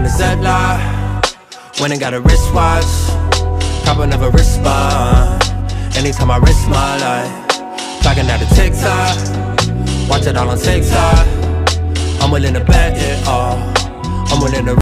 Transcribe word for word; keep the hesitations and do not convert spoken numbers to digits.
in a Z-Lock, went and got a wristwatch, cop another wristband. Anytime I risk my life, clocking out a TikTok, watch it all on TikTok. I'm willing to bet it all, I'm willing to